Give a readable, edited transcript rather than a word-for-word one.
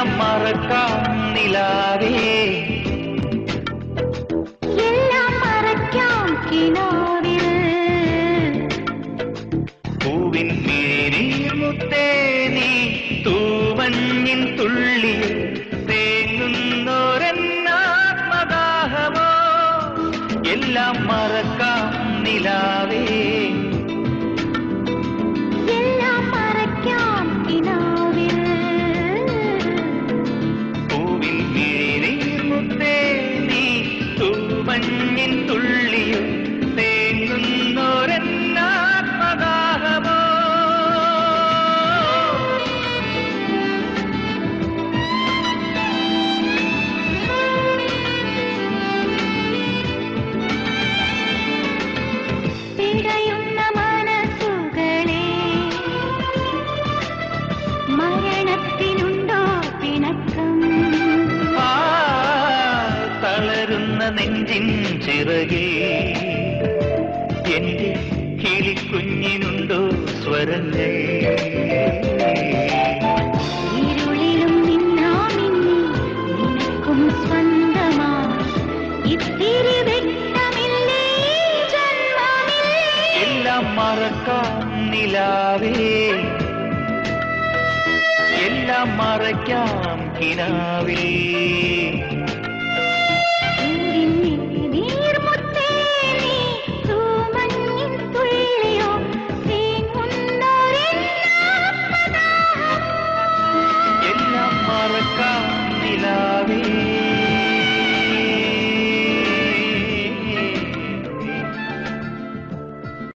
എല്ലാം മറക്കാം നിലാവേ, എല്ലാം മറക്കാം കിനാവിൽ. പൂവിൻ മിഴിനീർമുത്തേ നീ തൂമഞ്ഞിൻ തുള്ളിയിൽ തേങ്ങുന്നോരെന്നാത്മദാഹമോ, എല്ലാം മറക്കാം നിലാവേ, എല്ലാം മറക്കാം കിനാവിൽ. പൂവിൻ മിഴിനീർമുത്തേ നീ തൂമഞ്ഞിൻ തുള്ളിയിൽ തേങ്ങുന്നോരെന്നാത്മദാഹമോ. പിടയുന്ന മനസ്സുകളെ മരണത്തിനുണ്ടോ പിണക്കം? തളരുന്ന നെഞ്ചിൻ ചിറകിൽ എന്റെ കിളിക്കുഞ്ഞിനുണ്ടോ സ്വരങ്ങൾ? ഇരുളിലും നിന്നാമിന്നി നിനക്കും സ്വന്തമാ ഇത്തിരി വ്യക്തമില്ലേ ജന്മമിൽ. എല്ലാം മറക്കാം നിലാവേ, എല്ലാം മറയ്ക്കാം കിനാവേ, നീർമുത്തേ നീ തൂമഞ്ഞിൻ തുള്ളിയോ തേങ്ങുന്നോരെന്നാത്മദാഹമോ. എല്ലാം മറക്കാം നിലാവേ.